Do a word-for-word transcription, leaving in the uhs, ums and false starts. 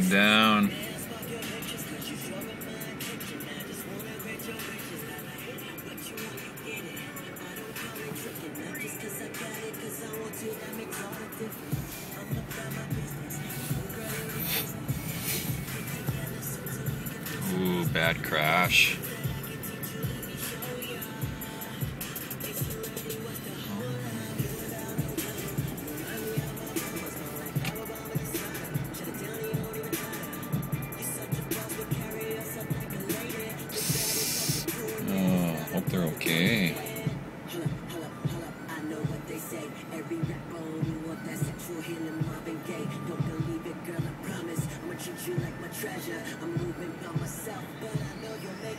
Calm down. Ooh, bad crash. Oh, hope they're okay. You like my treasure. I'm moving by myself, but I know you'll make